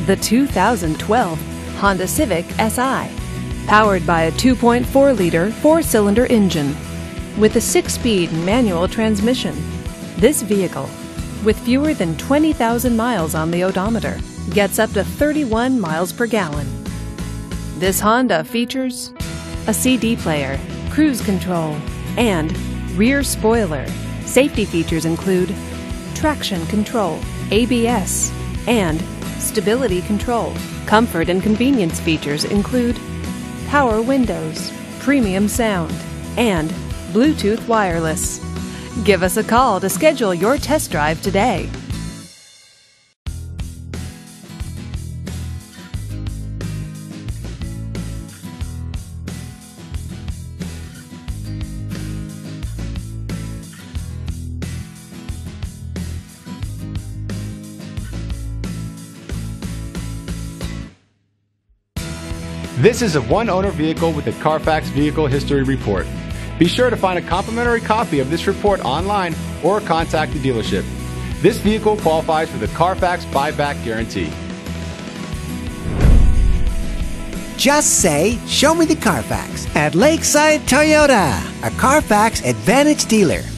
The 2012 Honda Civic Si, powered by a 2.4-liter four-cylinder engine with a 6-speed manual transmission. This vehicle, with fewer than 20,000 miles on the odometer, gets up to 31 miles per gallon. This Honda features a CD player, cruise control, and rear spoiler. Safety features include traction control, ABS, and stability control. Comfort and convenience features include power windows, premium sound, and Bluetooth wireless. Give us a call to schedule your test drive today. This is a one-owner vehicle with a Carfax Vehicle History Report. Be sure to find a complimentary copy of this report online or contact the dealership. This vehicle qualifies for the Carfax Buyback Guarantee. Just say, "Show me the Carfax" at Lakeside Toyota, a Carfax Advantage dealer.